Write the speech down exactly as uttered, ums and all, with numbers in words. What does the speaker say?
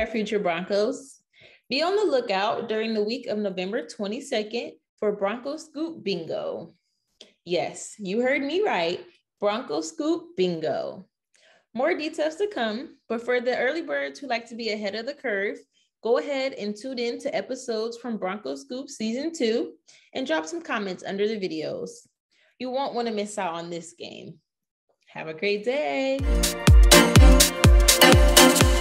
future Broncos. Be on the lookout during the week of November twenty-second for Bronco Scoop Bingo. Yes, you heard me right. Bronco Scoop Bingo. More details to come, but for the early birds who like to be ahead of the curve, go ahead and tune in to episodes from Bronco Scoop Season two and drop some comments under the videos. You won't want to miss out on this game. Have a great day.